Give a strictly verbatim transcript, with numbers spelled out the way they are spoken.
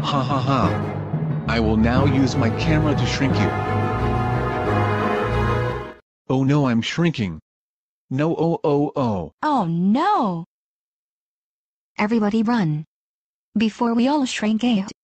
Ha ha ha. I will now use my camera to shrink you. Oh no, I'm shrinking. No, oh oh oh. Oh no! Everybody run. Before we all shrink out.